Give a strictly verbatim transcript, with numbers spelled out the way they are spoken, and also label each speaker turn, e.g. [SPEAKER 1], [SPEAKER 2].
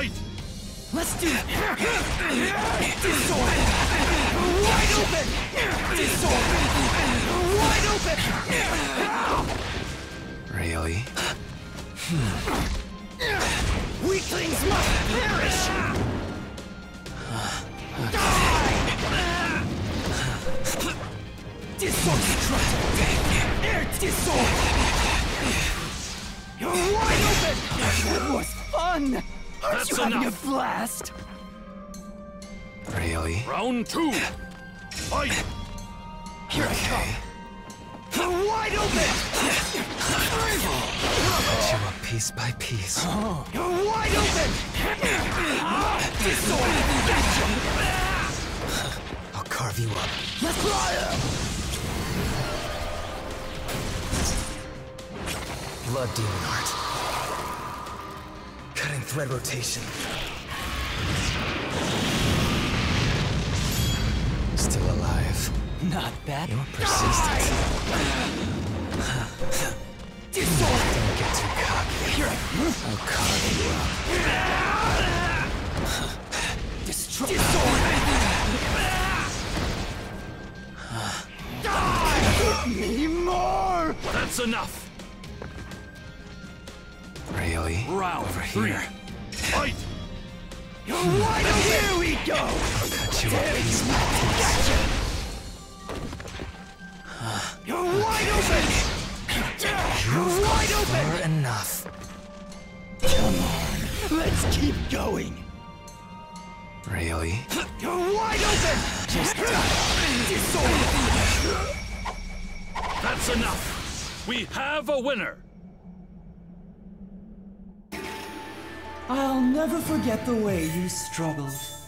[SPEAKER 1] Fight!
[SPEAKER 2] Let's do it! Discord! Wide open! Discord! Wide open!
[SPEAKER 3] Really?
[SPEAKER 2] Weaklings must perish! Die! Discord! Air Discord! You're wide open! That was fun! Aren't
[SPEAKER 1] That's
[SPEAKER 2] you having
[SPEAKER 1] enough.
[SPEAKER 2] a blast?
[SPEAKER 3] Really?
[SPEAKER 1] Round two! Fight!
[SPEAKER 2] Here I come! Wide open!
[SPEAKER 3] Cut you up piece by piece.
[SPEAKER 2] You're wide open! Discord! Gotcha!
[SPEAKER 3] I'll carve you up.
[SPEAKER 2] Let's fly!
[SPEAKER 3] Blood demon art. Cutting thread rotation. Still alive.
[SPEAKER 2] Not bad.
[SPEAKER 3] You're persistent.
[SPEAKER 2] Discord!
[SPEAKER 3] Don't get too cocky.
[SPEAKER 2] Here I
[SPEAKER 3] I'll carve you up.
[SPEAKER 2] Destroy! Discord! Die! Give me more!
[SPEAKER 1] That's enough!
[SPEAKER 3] Really?
[SPEAKER 1] Round
[SPEAKER 3] Over
[SPEAKER 1] three!
[SPEAKER 3] here.
[SPEAKER 1] Fight!
[SPEAKER 2] You're wide open! Here we go!
[SPEAKER 3] I'll cut you up piece by piece.
[SPEAKER 2] Gotcha! You're wide open! You're wide open!
[SPEAKER 3] Far enough.
[SPEAKER 2] Come on, let's keep going!
[SPEAKER 3] Really?
[SPEAKER 2] You're wide open! Just die! Disorder!
[SPEAKER 1] That's enough! We have a winner!
[SPEAKER 4] I'll never forget the way you struggled.